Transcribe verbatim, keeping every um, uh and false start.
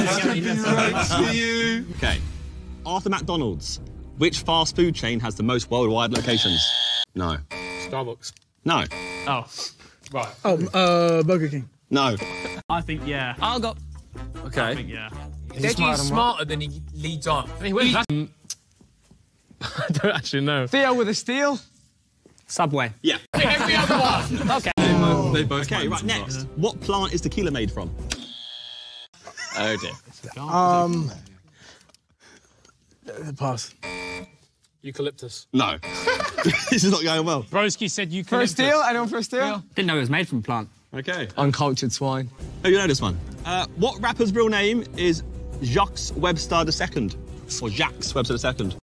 for you. Okay. After McDonald's, which fast food chain has the most worldwide locations? No. Starbucks. No. Oh. Right. Oh, uh, Burger King. No. I think yeah. I'll go. Okay. I think yeah. Deji's smarter than he leads on. I don't actually know. Theo with a steal. Subway. Yeah. Every other one. Okay. They both Okay, right, next. What plant is tequila made from? Oh dear. Um. Pass. Eucalyptus. No. This is not going well. Broski said you For a steal? Anyone for a steal? Didn't know it was made from plant. Okay. Uncultured swine. Oh, you know this one. Uh, what rapper's real name is Jacques Webster the Second? Or Jacques Webster the Second?